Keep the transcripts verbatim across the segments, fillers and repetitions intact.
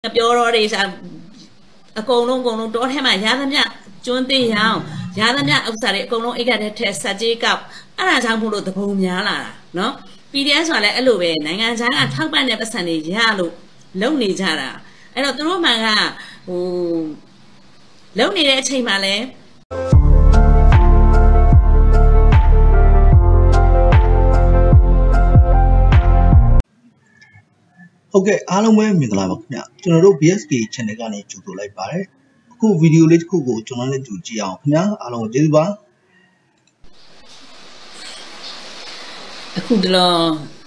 ပြောတော့တွေစားအကုန်လုံးအကုန်လုံးတောထဲမှာရသမျှကျွန်းသေးရောင်ရသမျှဥစ္စာတွေအကုန်လုံးအိတ်ကတဲ့ထဲဆက်ကြေးကောက်အဲ့ဒါကြောင့်မို့လို့သဘုံများလာတာနော် P D S ဆိုတာလည်းအဲ့လိုပဲနိုင်ငံခြားကထောက်ပံ့တဲ့ပတ်စံတွေရလို့လုံနေကြတာအဲ့တော့သူတို့မှကဟိုလုံနေတဲ့အချိန်မှာလည်းဟုတ်ကဲ့အားလုံးပဲမင်္ဂလာပါခင်ဗျကျွန်တော်တို့ B S K channel ကနေကြိုဆိုလိုက်ပါတယ်အခုဗီဒီယိုလေးတစ်ခုကိုကျွန်တော်လည်းကြည့်ကြည့်အောင်ခင်ဗျအားလုံးကျေးဇူးပါအခုတော့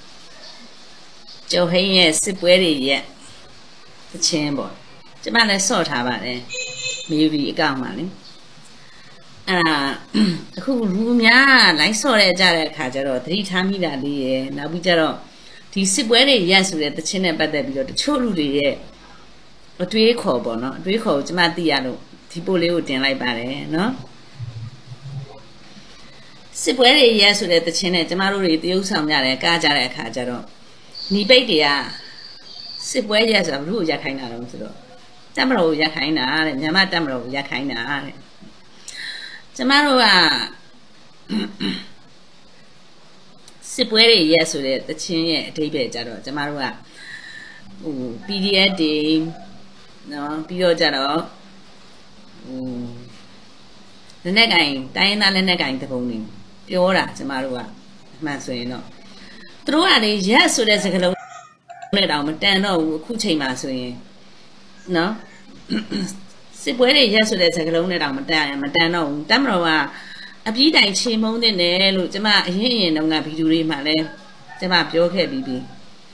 ကျော်ဟင်းရဲ့စစ်ပွဲတွေရဲ့အချင်းပေါ့ကျမလည်းစော့ထားပါတယ်မီဒီအကောင့်မှာလေအဲ့ဒါအခုလူများလိုက်စော့ရကြတဲ့အခါကျတော့သတိထားမိတာလေးရယ်နောက်ပြီးကျတော့ဒီစစ်ပွဲတွေရက်ဆိုတဲ့တခြင်းနဲ့ပတ်သက်ပြီးတော့တချို့လူတွေရဲ့အတွေးခေါ်ပေါ့နော်အတွေးခေါ်ကိုကျမသိရလို့ဒီပို့လေးကိုတင်လိုက်ပါတယ်နော်စစ်ပွဲတွေရက်ဆိုတဲ့တခြင်းနဲ့ကျမတို့တွေတရုပ်ဆောင်ကြတယ်ကားကြတဲ့အခါကျတော့ညီပိတ်တွေကစစ်ပွဲရက်ဆိုတာဘလို့ရက်ခိုင်းတာတော့ဆိုတော့တက်မတော်ကိုရက်ခိုင်းတာတဲ့မြန်မာတက်မတော်ကိုရက်ခိုင်းတာတဲ့ကျမတို့ကစစ်ပွဲတွေရက်ဆိုတဲ့တခြင်းရဲ့အဓိပ္ပာယ်ကြတော့ကျမတို့ကဟို P D F တွေနော်ပြီးတော့ကြတော့ဟိုလက်နဲ့ကင်တိုင်းရင်းသားလက်နဲ့ကင်တပုံတွေပြောတာကျမတို့ကအမှန်ဆိုရင်တော့သူတို့ကလေရက်ဆိုတဲ့စကားလုံးနဲ့တောင်မတန်တော့ဘူးအခုချိန်မှာဆိုရင်နော်စစ်ပွဲတွေရက်ဆိုတဲ့စကားလုံးနဲ့တောင်မတန်မတန်တော့ဘူးတမတော်ကအပြည့်တိုင်ချေမုန်းတဲ့နယ်လို့ကျမအရင်အရင်တုန်းကဗီဒီယိုလေးမှာလဲကျမပြောခဲ့ပြီးပြီ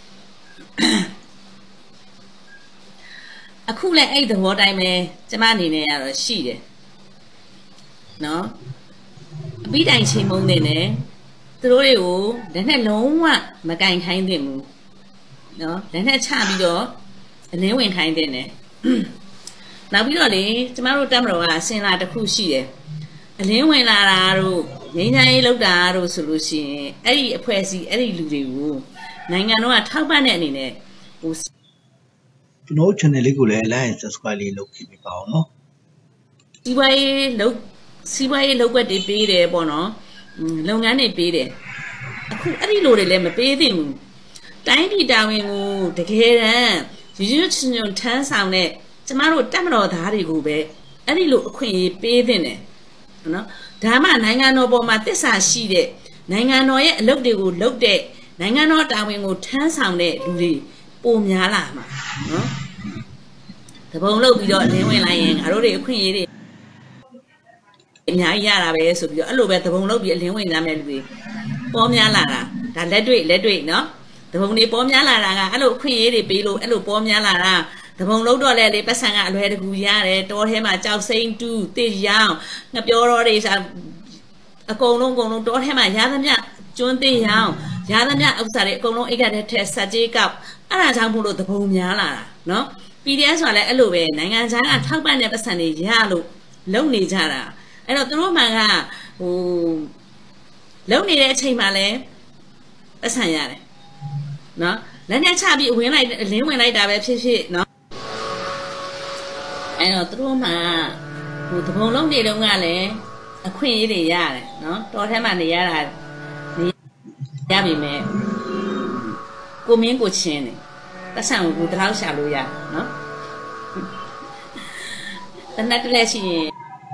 အခုလည်းအဲ့သဘောတိုင်းပဲကျမအနေနဲ့ရတော့ရှိတယ်နော်အပြည့်တိုင်ချေမုန်းတဲ့နယ်သူတို့တွေကိုလက်နဲ့လုံးဝမကင်ခိုင်းသင့်ဘူးနော်လက်နဲ့ချပြီးတော့အလင်းဝင်ခိုင်းတဲ့နယ်နောက်ပြီးတော့လေကျမတို့တက်မတော်ကအစင်လာတစ်ခုရှိတယ်အလင်းဝင်လာတာတို့ငိမ့်ချိုင်းရေးလောက်တာတို့ဆိုလို့ရှိရင်အဲ့ဒီအဖွဲ့အစည်းအဲ့ဒီလူတွေကိုနိုင်ငံတော်ကထောက်ပံ့တဲ့အနေနဲ့ဟိုကျွန်တော် channel လေးကိုလည်း like and subscribe လေးလုပ်ခဲ့ပေးပါအောင်နော်စီးပွားရေးလုပ်စီးပွားရေးလုပ်ွက်တွေပေးတယ်ပေါ့နော်လုပ်ငန်းတွေပေးတယ်အခုအဲ့ဒီလိုတွေလည်းမပေးသင့်ဘူးတိုင်းပြည်တာဝန်ကိုတကယ်တမ်းရည်ရွယ်ချွန်ထမ်းဆောင်တဲ့ကျမတို့တက်မတော်သားတွေကိုပဲအဲ့ဒီလိုအခွင့်အရေးပေးသင့်တယ်နော်ဒါမှနိုင်ငံတော်ပေါ်မှာတစ္ဆာရှိတဲ့နိုင်ငံတော်ရဲ့အလုပ်တွေကိုလုပ်တဲ့နိုင်ငံတော်တာဝန်ကိုထမ်းဆောင်တဲ့လူတွေပိုများလာမှာနော်တပုံလုပ်ပြီးတော့အလင်းဝင်လိုက်ရင်ငါတို့တွေအခွင့်အရေးတွေအများကြီးရတာပဲဆိုပြီးတော့အဲ့လိုပဲတပုံလုပ်ပြီးအလင်းဝင်ကြမယ်လူတွေပေါ်များလာတာဒါလက်တွေ့လက်တွေ့နော်တပုံတွေပေါ်များလာတာကအဲ့လိုအခွင့်အရေးတွေပေးလို့အဲ့လိုပေါ်များလာတာတပုံလုံးတော့လေလေပတ်စံကအလွယ်တကူရတယ်တောထဲမှာကြောက်စိမ့်တူးတစ်ရောင်ငပြောတော့တွေစားအကုန်လုံးအကုန်လုံးတောထဲမှာရသမျှကျွန်းသေးရောင်ရသမျှဥစ္စာတွေအကုန်လုံးအိတ်ကတဲ့ထဲဆက်ကြေးကောက်အဲ့ဒါကြောင့်မို့လို့တပုံများလာတာနော် P D S ဆိုတာလည်းအဲ့လိုပဲနိုင်ငံခြားကထောက်ပံ့တဲ့ပတ်စံတွေရလို့လုံနေကြတာအဲ့တော့သူတို့မှကဟိုလုံနေတဲ့အချိန်မှာလည်းပတ်စံရတယ်နော်လက်နဲ့ချပြီးဝင်လိုက်လင်းဝင်လိုက်တာပဲဖြစ်ဖြစ်နော်အဲ့တော့သူတို့မှဟိုတပုံလုံးတွေတုန်းကလည်းအခွင့်အရေးတွေရတယ်နော်တော်ထဲမှာနေရတာနေရပြီမဲ့ကိုမင်းကိုချင်းတယ်ပတ်စံကိုတလောက်ရှာလို့ရနော်တနက်တလဲရှိရင်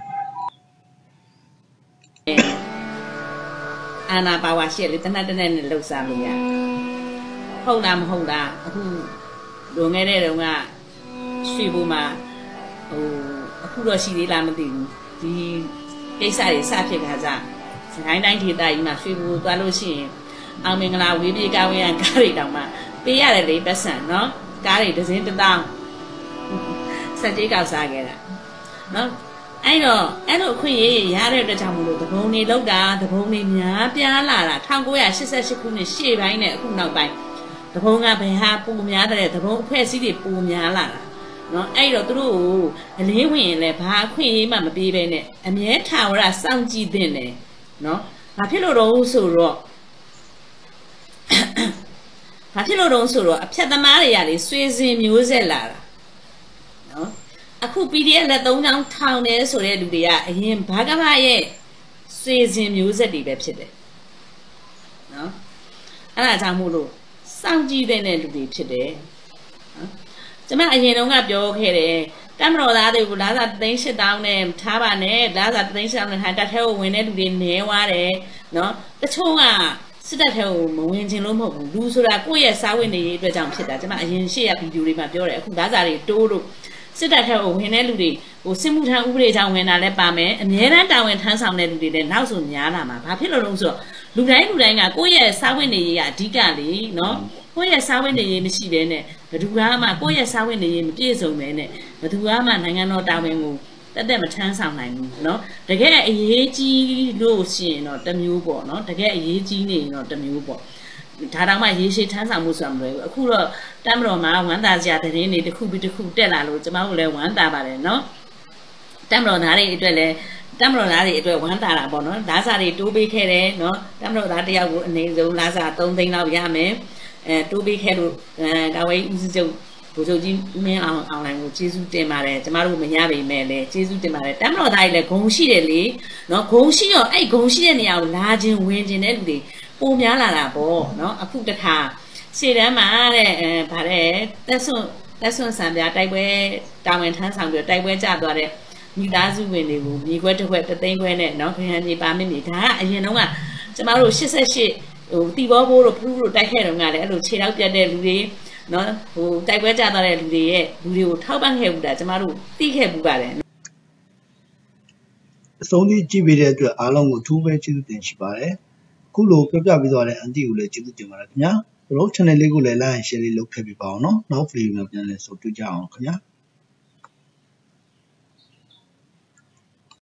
အာနာပါဝါရှိလေတနက်တနဲ့လှုပ်ရှားလို့ရဟုတ်လားမဟုတ်လားအခုလွန်ခဲ့တဲ့တုန်းကရွှေဘူမှာဟိုအခုတော့ရှိသေးလားမသိဘူးဒီကိစ္စတွေစဖြစ်ခါစားစကိုင်းတိုင်းဒေသကြီးမှာရွှေဘူသွားလို့ရှိရင်အောင်မင်္ဂလာဝေးပြေကားဝင်းရကားတွေတောင်မှပေးရတယ်လေပတ်စံနော်ကားတွေဒဇင်းတစ်တောင်းစက်ကြီးကောက်စားခဲ့တာနော်အဲ့တော့အဲ့လိုအခွင့်အရေးရတဲ့အတွက်ကြောင့်မလို့တပုံတွေလောက်တာတပုံတွေများပြားလာတာ၁၉၈၈ခုနှစ်ရှေ့ပိုင်းနဲ့အခုနောက်ပိုင်းတပုံကဘယ်ဟာပူများတဲ့တပုံအဖွဲ့အစည်းတွေပူများလာတာနော်အဲ့တော့သူတို့ကိုအလင်းဝင်ရင်လည်းဘာအခွင့်အရေးမှမပေးဘဲနဲ့အမြဲထာဝရစောင့်ကြည့်သင့်တယ်နော်ဘာဖြစ်လို့တော့ဆိုတော့ဘာဖြစ်လို့တော့ဆိုတော့အဖြတ်သမားတွေကလေဆွေစဉ်မျိုးဆက်လာတာအခု P D F လက်သုံးချောင်းထောင်တယ်ဆိုတဲ့လူတွေကအရင်ဘာကမှရဲ့ဆွေစဉ်မျိုးဆက်တွေပဲဖြစ်တယ်နော်အဲ့ဒါကြောင့်မို့လို့စောင့်ကြည့်တဲ့လူတွေဖြစ်တယ်နော်ကျွန်မအရင်တုန်းကပြောခဲ့တယ်တမတော်သားတွေကိုလာစာသိန်းရှစ်တောင်းနဲ့ထားပါနဲ့လာစာသိန်းရှစ်တောင်းနဲ့ထားတက်ထဲကိုဝင်တဲ့လူတွေနေသွားတယ်နော်တချို့ကစစ်တပ်ထဲကိုမဝင်ခြင်းလို့မဟုတ်ဘူးလူဆိုတာကိုယ့်ရဲ့စားဝတ်နေရေးအတွက်ကြောင့်ဖြစ်တာကျွန်မအရင်ရှေ့ရဗီဒီယိုတွေမှာပြောတယ်အခုလာစာတွေတိုးလို့စစ်တပ်ထဲကိုဝင်တဲ့လူတွေဟိုစစ်မှုထမ်းဥပဒေကြောင့်ဝင်တာလည်းပါမယ်အများအားတာဝန်ထမ်းဆောင်တဲ့လူတွေလည်းနောက်ဆိုများလာမှာဘာဖြစ်လို့လဲဆိုတော့လူတိုင်းလူတိုင်းကကိုယ့်ရဲ့စားဝတ်နေရေးကအဓိကလေနော်ကိုယ့်ရဲ့စားဝတ်နေရေးမရှိဘဲနဲ့ဘယ်သူကမှကိုယ့်ရဲ့စားဝတ်နေရေးမပြည့်စုံဘဲနဲ့ဘယ်သူကမှနိုင်ငံတော်တာဝန်ကိုတက်တက်မထမ်းဆောင်နိုင်ဘူးเนาะတကယ်အရေးကြီးလို့ရှိရင်တော့တစ်မျိုးပေါ့เนาะတကယ်အရေးကြီးနေရင်တော့တစ်မျိုးပေါ့ဒါတောင်မှရေရှည်ထမ်းဆောင်မှုဆိုတာမလွယ်ဘူးအခုတော့တမ်းမတော်မှာဝမ်းသာစရာသတင်းတွေတစ်ခုပြီးတစ်ခုတက်လာလို့ကျမတို့လည်းဝမ်းသာပါတယ်เนาะတမ်းမတော်သားတွေအတွက်လည်းတမ်းမတော်သားတွေအတွက်ဝမ်းသာတာပေါ့เนาะလာစာတွေတိုးပေးခဲ့တယ်เนาะတမ်းမတော်သားတယောက်ကိုအနေဆုံးလာစာသုံးသိန်းလောက်ရမယ်အဲတိုးပေးခဲ့လို့အဲဒါဝိဦးစီးချုပ်ဘိုးချုပ်ကြီးမင်းအောင်အောင်လိုင်းကိုကျေးဇူးတင်ပါတယ်ကျမတို့မရပေမဲ့လည်းကျေးဇူးတင်ပါတယ်တမ်းမတော်သားကြီးလည်းဂုံရှိတယ်လေနော်ဂုံရှိတော့အဲ့ဂုံရှိတဲ့နေရာကိုလာခြင်းဝင်ခြင်းတဲ့လူတွေပုံများလာတာပေါ့နော်အခုတခါရှေ့တန်းမှာတဲ့အဲဗါတဲ့တက်ဆွန့်တက်ဆွန့်ဆံပြတိုက်ပွဲတာဝန်ထမ်းဆောင်ပြီးတိုက်ပွဲကြသွားတဲ့မိသားစုဝင်တွေကိုမြေခွဲတစ်ခွက်တသိန်းခွဲနဲ့နော်ခရမ်းမြေပါမစ်မြေဒါကအရင်တုန်းကကျမတို့၈၈ဟိုတီဘောဘိုးတို့ဖလူးတို့တိုက်ခဲ့တော့ကလည်းအဲ့လိုခြေထောက်ပြတ်တဲ့လူတွေနော်ဟိုတိုက်ပွဲကြသွားတဲ့လူတွေရဲ့လူတွေကိုထောက်ပံ့ခဲ့ဘူးတာကျမတို့သိခဲ့ဘူးပါတယ်အဆုံးထိကြည့်ပေးတဲ့အတွက်အားလုံးကိုအထူးပဲကျေးဇူးတင်ရှိပါတယ်အခုလိုပြပြပေးသွားတဲ့အန်တီကိုလည်းကျေးဇူးတင်ပါတယ်ခင်ဗျာတို့ channel လေးကိုလည်း like and share လေးလုပ်ခဲ့ပေးပါအောင်နော်နောက် video မှာပြန်လည်ဆုံတွေ့ကြအောင်ခင်ဗျာ